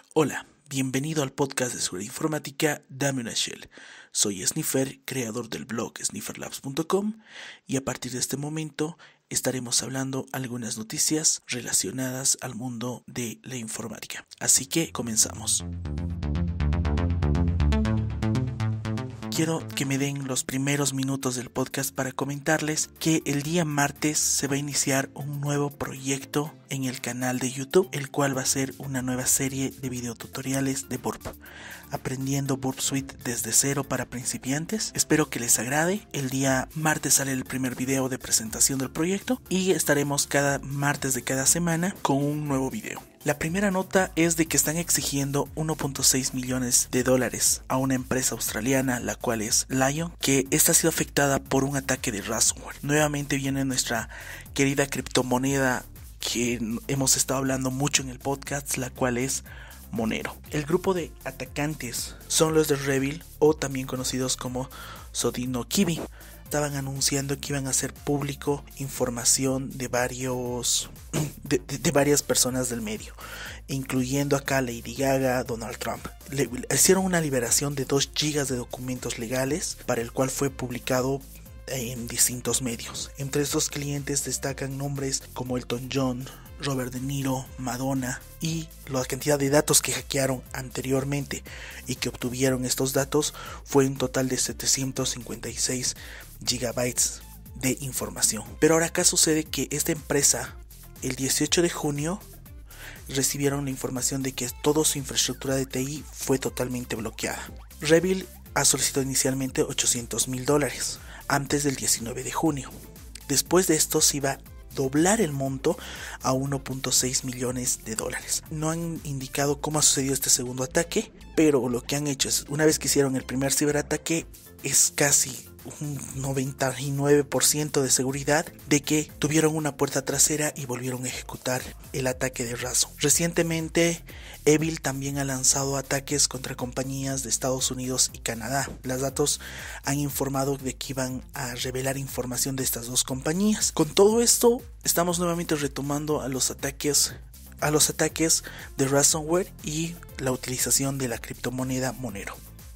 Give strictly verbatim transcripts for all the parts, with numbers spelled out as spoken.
Hola, bienvenido al podcast de seguridad informática Dame una Shell. Soy Sniffer, creador del blog sniffer labs punto com, y a partir de este momento estaremos hablando algunas noticias relacionadas al mundo de la informática. Así que comenzamos. Quiero que me den los primeros minutos del podcast para comentarles que el día martes se va a iniciar un nuevo proyecto en el canal de YouTube, el cual va a ser una nueva serie de videotutoriales de Burp, aprendiendo Burp Suite desde cero para principiantes. Espero que les agrade. El día martes sale el primer video de presentación del proyecto y estaremos cada martes de cada semana con un nuevo video. La primera nota es de que están exigiendo uno punto seis millones de dólares a una empresa australiana, la cual es Lion, que esta ha sido afectada por un ataque de ransomware. Nuevamente viene nuestra querida criptomoneda que hemos estado hablando mucho en el podcast, la cual es Monero. El grupo de atacantes son los de Revil, o también conocidos como Sodinokibi. Estaban anunciando que iban a hacer público información de varios de, de, de varias personas del medio, incluyendo acá Lady Gaga, Donald Trump. Le, le hicieron una liberación de dos gigas de documentos legales, para el cual fue publicado en distintos medios. Entre estos clientes destacan nombres como Elton John, Robert De Niro, Madonna, y la cantidad de datos que hackearon anteriormente y que obtuvieron estos datos fue un total de setecientos cincuenta y seis gigabytes de información. Pero ahora acá sucede que esta empresa, el dieciocho de junio, recibieron la información de que toda su infraestructura de T I fue totalmente bloqueada. Revil ha solicitado inicialmente ochocientos mil dólares antes del diecinueve de junio. Después de esto se iba a doblar el monto a uno punto seis millones de dólares. No han indicado cómo ha sucedido este segundo ataque, pero lo que han hecho es, una vez que hicieron el primer ciberataque, es casi un noventa y nueve por ciento de seguridad de que tuvieron una puerta trasera y volvieron a ejecutar el ataque de raso. Recientemente, Evil también ha lanzado ataques contra compañías de Estados Unidos y Canadá. Los datos han informado de que iban a revelar información de estas dos compañías. Con todo esto, estamos nuevamente retomando a los ataques a los ataques de ransomware y la utilización de la criptomoneda Monero.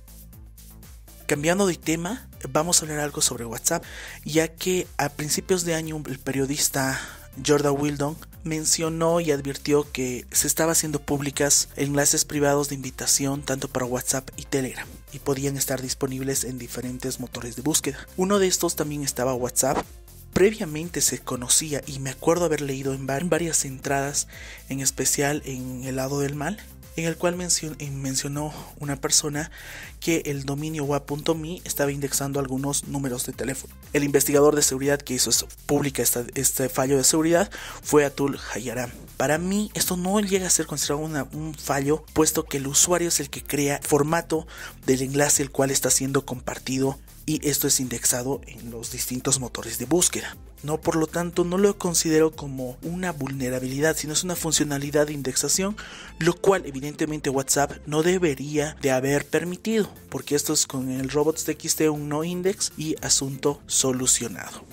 Cambiando de tema, vamos a hablar algo sobre WhatsApp, ya que a principios de año el periodista Jordan Wildon mencionó y advirtió que se estaba haciendo públicas enlaces privados de invitación tanto para WhatsApp y Telegram, y podían estar disponibles en diferentes motores de búsqueda. Uno de estos también estaba WhatsApp. Previamente se conocía, y me acuerdo haber leído en varias entradas, en especial en El Lado del Mal, en el cual mencionó, mencionó una persona que el dominio web punto me estaba indexando algunos números de teléfono. El investigador de seguridad que hizo pública esta, este fallo de seguridad fue Atul Jayaram. Para mí esto no llega a ser considerado una, un fallo, puesto que el usuario es el que crea el formato del enlace el cual está siendo compartido, y esto es indexado en los distintos motores de búsqueda. No, por lo tanto, no lo considero como una vulnerabilidad, sino es una funcionalidad de indexación, lo cual evidentemente WhatsApp no debería de haber permitido, porque esto es con el robots.txt un no index y asunto solucionado.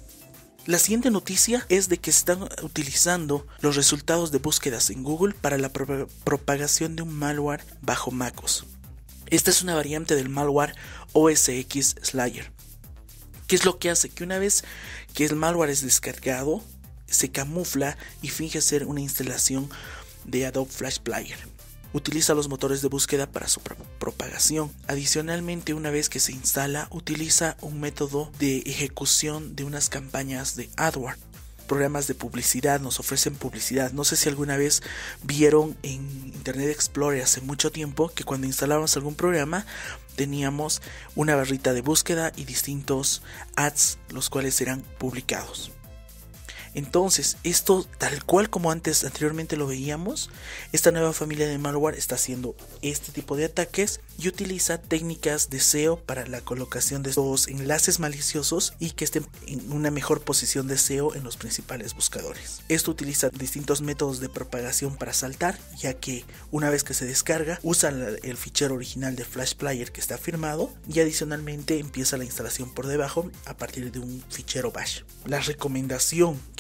La siguiente noticia es de que se están utilizando los resultados de búsquedas en Google para la pro- propagación de un malware bajo MacOS. Esta es una variante del malware O S X Slayer. ¿Qué es lo que hace? Que una vez que el malware es descargado, se camufla y finge ser una instalación de Adobe Flash Player. Utiliza los motores de búsqueda para su pro- propagación. Adicionalmente, una vez que se instala, utiliza un método de ejecución de unas campañas de AdWords. Programas de publicidad nos ofrecen publicidad. No sé si alguna vez vieron en Internet Explorer hace mucho tiempo que cuando instalábamos algún programa teníamos una barrita de búsqueda y distintos ads, los cuales eran publicados. Entonces, esto tal cual como antes anteriormente lo veíamos, esta nueva familia de malware está haciendo este tipo de ataques y utiliza técnicas de S E O para la colocación de estos enlaces maliciosos y que estén en una mejor posición de S E O en los principales buscadores. Esto utiliza distintos métodos de propagación para saltar, ya que una vez que se descarga, usa el fichero original de Flash Player que está firmado y adicionalmente empieza la instalación por debajo a partir de un fichero bash. La recomendación que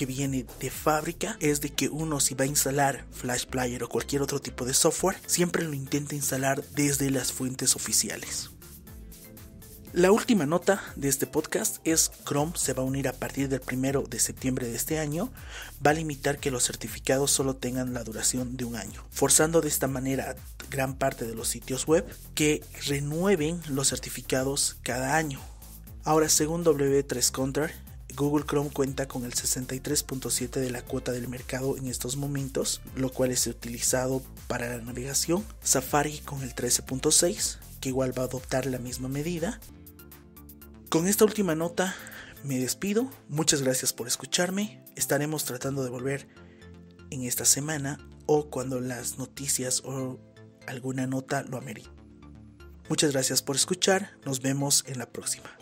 que viene de fábrica es de que uno, si va a instalar Flash Player o cualquier otro tipo de software, siempre lo intenta instalar desde las fuentes oficiales. La última nota de este podcast es Chrome se va a unir a partir del primero de septiembre de este año. Va a limitar que los certificados solo tengan la duración de un año, forzando de esta manera a gran parte de los sitios web que renueven los certificados cada año. Ahora, según W tres Counter, Google Chrome cuenta con el sesenta y tres punto siete de la cuota del mercado en estos momentos, lo cual es utilizado para la navegación. Safari con el trece punto seis, que igual va a adoptar la misma medida. Con esta última nota me despido. Muchas gracias por escucharme. Estaremos tratando de volver en esta semana o cuando las noticias o alguna nota lo amerite. Muchas gracias por escuchar. Nos vemos en la próxima.